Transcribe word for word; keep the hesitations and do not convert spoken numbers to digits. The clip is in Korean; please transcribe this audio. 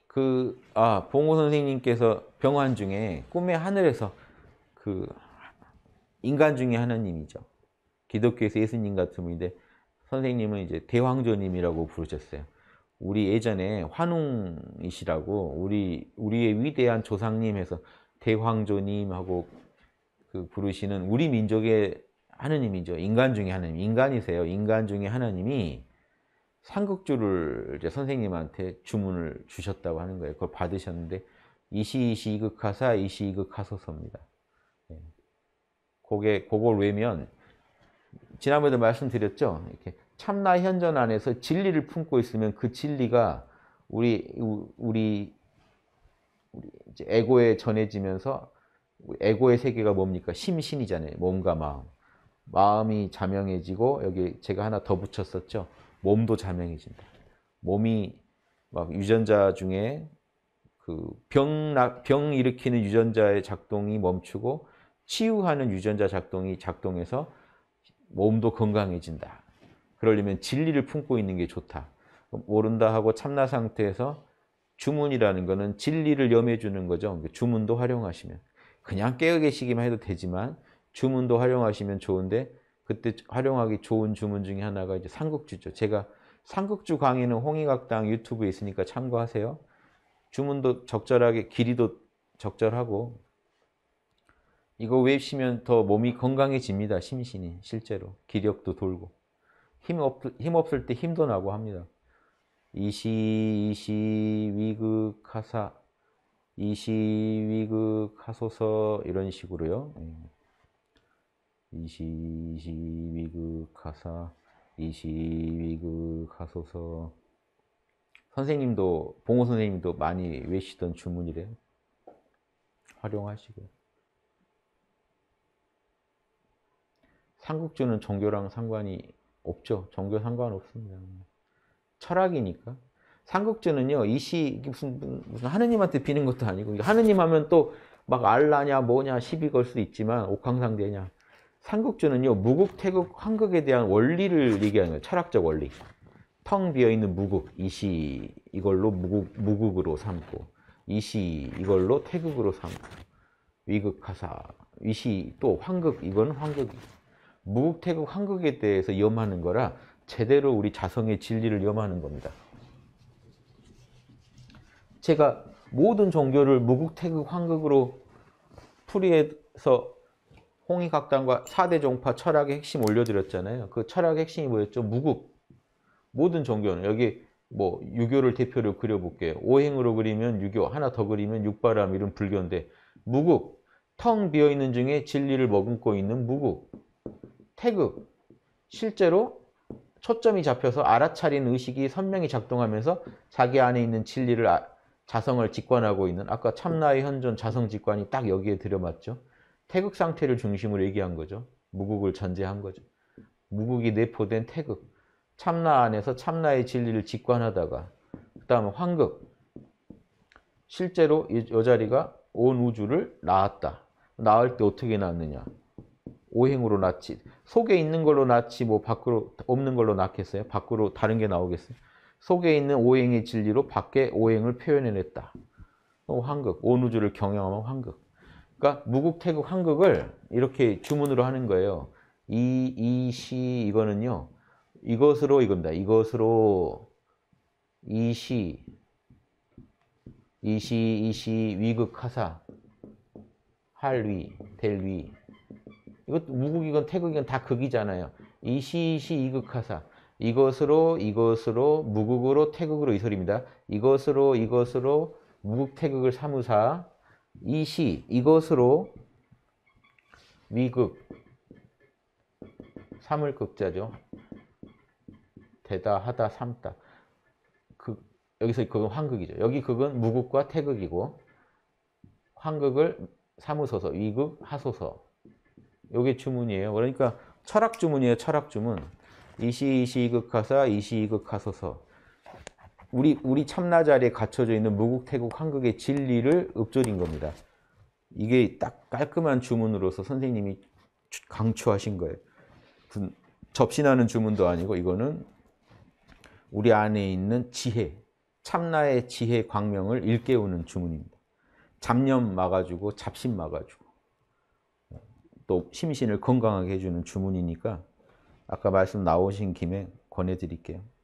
그, 아, 봉호 선생님께서 병환 중에 꿈의 하늘에서 그 인간 중에 하나님이죠. 기독교에서 예수님 같은 분인데 선생님은 이제 대황조님이라고 부르셨어요. 우리 예전에 환웅이시라고 우리 우리의 위대한 조상님 해서 대황조님하고 그 부르시는 우리 민족의 하느님이죠. 인간 중에 하나님, 인간이세요. 인간 중에 하나님이 삼국주를 이제 선생님한테 주문을 주셨다고 하는 거예요. 그걸 받으셨는데 이시이시 이극하사 이시이극하소서입니다. 그게 그걸 외면 지난번에도 말씀드렸죠. 이렇게 참나 현전 안에서 진리를 품고 있으면 그 진리가 우리 우리 우리 이제 에고에 전해지면서 에고의 세계가 뭡니까? 심신이잖아요. 몸과 마음. 마음이 자명해지고 여기 제가 하나 더 붙였었죠. 몸도 자명해진다. 몸이 막 유전자 중에 그 병, 병 일으키는 유전자의 작동이 멈추고 치유하는 유전자 작동이 작동해서 몸도 건강해진다. 그러려면 진리를 품고 있는 게 좋다. 모른다 하고 참나 상태에서 주문이라는 거는 진리를 염해 주는 거죠. 주문도 활용하시면. 그냥 깨어 계시기만 해도 되지만 주문도 활용하시면 좋은데 그때 활용하기 좋은 주문 중에 하나가 이제 삼국주죠. 제가 삼국주 강의는 홍익학당 유튜브에 있으니까 참고하세요. 주문도 적절하게 길이도 적절하고 이거 외우시면 더 몸이 건강해집니다. 심신이 실제로 기력도 돌고 힘, 없, 힘 없을 때 힘도 나고 합니다. 이시 이시 위극하사 이시 위극하소서 이런 식으로요. 이시 이시 위극하사 이시 위극하소서. 선생님도 봉호 선생님도 많이 외시던 주문이래요. 활용하시고요. 삼국주는 종교랑 상관이 없죠. 종교 상관없습니다. 철학이니까. 삼국주는요, 이시, 무슨, 무슨 하느님한테 비는 것도 아니고, 하느님 하면 또 막 알라냐, 뭐냐, 시비 걸 수도 있지만, 옥황상제냐. 삼국주는요, 무국, 태국, 환극에 대한 원리를 얘기하는 거예요. 철학적 원리. 텅 비어있는 무국, 이시, 이걸로 무국, 무국으로 삼고, 이시, 이걸로 태국으로 삼고, 위극하사, 이시, 또 환극, 이건 환극이. 무국, 태국, 환극에 대해서 염하는 거라 제대로 우리 자성의 진리를 염하는 겁니다. 제가 모든 종교를 무국, 태국, 환극으로 풀이해서 홍익학당과 사대 종파 철학의 핵심 올려드렸잖아요. 그 철학의 핵심이 뭐였죠? 무국. 모든 종교는 여기 뭐 유교를 대표로 그려볼게요. 오행으로 그리면 유교, 하나 더 그리면 육바람 이런 불교인데 무국, 텅 비어있는 중에 진리를 머금고 있는 무국. 태극, 실제로 초점이 잡혀서 알아차리는 의식이 선명히 작동하면서 자기 안에 있는 진리를 아, 자성을 직관하고 있는 아까 참나의 현존 자성직관이 딱 여기에 들여맞죠. 태극 상태를 중심으로 얘기한 거죠. 무국을 전제한 거죠. 무국이 내포된 태극. 참나 안에서 참나의 진리를 직관하다가 그 다음에 환극. 실제로 이, 이 자리가 온 우주를 낳았다. 낳을 때 어떻게 낳느냐. 오행으로 낳지. 속에 있는 걸로 낳지 뭐 밖으로 없는 걸로 낳겠어요? 밖으로 다른 게 나오겠어요? 속에 있는 오행의 진리로 밖에 오행을 표현해냈다. 환극, 온 우주를 경영하면 환극. 그러니까 무국, 태국, 환극을 이렇게 주문으로 하는 거예요. 이, 이, 시 이거는요. 이것으로 이겁니다. 이것으로 이시, 이시, 이시, 위극하사, 할위, 델위. 이것도 무국이건 태극이건 다 극이잖아요. 이시이시 이극하사. 이것으로 이것으로 무국으로 태극으로 이 소리입니다. 이것으로 이것으로 무국 태극을 삼으사. 이시 이것으로 위극 삼을 극자죠. 되다 하다 삼다. 극 여기서 그건 환극이죠. 여기 극은 무국과 태극이고 환극을 삼으소서 위극 하소서. 요게 주문이에요. 그러니까 철학 주문이에요. 철학 주문. 이시 이시 이극하사 이시 이극하소서. 우리 우리 참나 자리에 갖춰져 있는 무국 태국 환극의 진리를 읊조린 겁니다. 이게 딱 깔끔한 주문으로서 선생님이 강추하신 거예요. 접신하는 주문도 아니고 이거는 우리 안에 있는 지혜, 참나의 지혜 광명을 일깨우는 주문입니다. 잡념 막아주고 잡신 막아주고 또 심신을 건강하게 해주는 주문이니까 아까 말씀 나오신 김에 권해드릴게요.